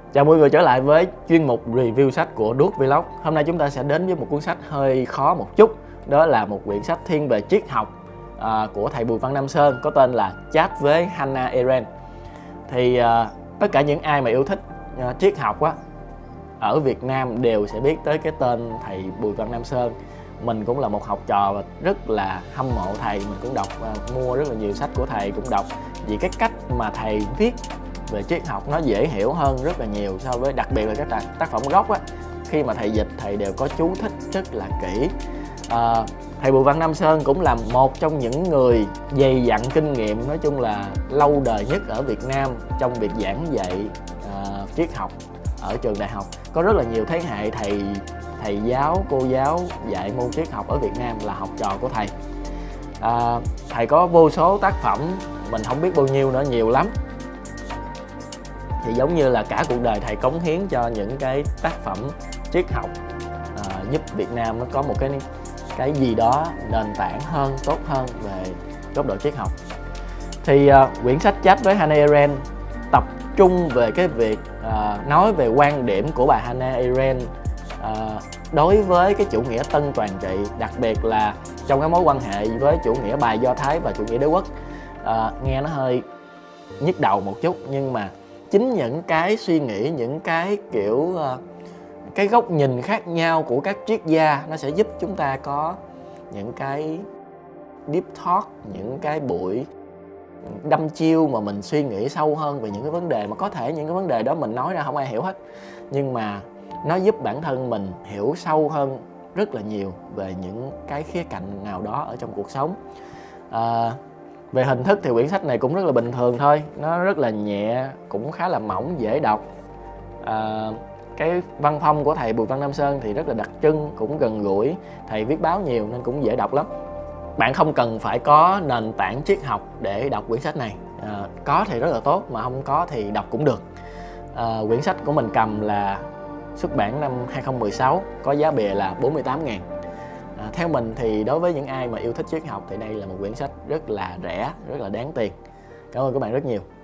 Chào mọi người trở lại với chuyên mục review sách của Đuốc Vlog. Hôm nay chúng ta sẽ đến với một cuốn sách hơi khó một chút. Đó là một quyển sách thiên về triết học của thầy Bùi Văn Nam Sơn, có tên là Chat với Hannah Arendt. Thì tất cả những ai mà yêu thích triết học ở Việt Nam đều sẽ biết tới cái tên thầy Bùi Văn Nam Sơn. Mình cũng là một học trò và rất là hâm mộ thầy. Mình cũng đọc mua rất là nhiều sách của thầy, cũng đọc vì cái cách mà thầy viết về triết học nó dễ hiểu hơn rất là nhiều so với, đặc biệt là các tác phẩm gốc khi mà thầy dịch thầy đều có chú thích rất là kỹ. Thầy Bùi Văn Nam Sơn cũng là một trong những người dày dặn kinh nghiệm, nói chung là lâu đời nhất ở Việt Nam trong việc giảng dạy triết học ở trường đại học. Có rất là nhiều thế hệ thầy giáo, cô giáo dạy môn triết học ở Việt Nam là học trò của thầy. Thầy có vô số tác phẩm, mình không biết bao nhiêu nữa, nhiều lắm. Thì giống như là cả cuộc đời thầy cống hiến cho những cái tác phẩm triết học, giúp Việt Nam nó có một cái gì đó nền tảng hơn, tốt hơn về góc độ triết học. Thì quyển sách Chat với Hannah Arendt tập trung về cái việc nói về quan điểm của bà Hannah Arendt đối với cái chủ nghĩa tân toàn trị, đặc biệt là trong cái mối quan hệ với chủ nghĩa bài Do Thái và chủ nghĩa đế quốc. Nghe nó hơi nhức đầu một chút, nhưng mà chính những cái suy nghĩ, những cái kiểu cái góc nhìn khác nhau của các triết gia nó sẽ giúp chúng ta có những cái deep talk, những cái buổi đâm chiêu mà mình suy nghĩ sâu hơn về những cái vấn đề mà có thể những cái vấn đề đó mình nói ra không ai hiểu hết, nhưng mà nó giúp bản thân mình hiểu sâu hơn rất là nhiều về những cái khía cạnh nào đó ở trong cuộc sống. Về hình thức thì quyển sách này cũng rất là bình thường thôi, nó rất là nhẹ, cũng khá là mỏng, dễ đọc. Cái văn phong của thầy Bùi Văn Nam Sơn thì rất là đặc trưng, cũng gần gũi. Thầy viết báo nhiều nên cũng dễ đọc lắm. Bạn không cần phải có nền tảng triết học để đọc quyển sách này. Có thì rất là tốt, mà không có thì đọc cũng được. Quyển sách của mình cầm là xuất bản năm 2016, có giá bìa là 48.000. Theo mình thì đối với những ai mà yêu thích triết học thì đây là một quyển sách rất là rẻ, rất là đáng tiền. Cảm ơn các bạn rất nhiều.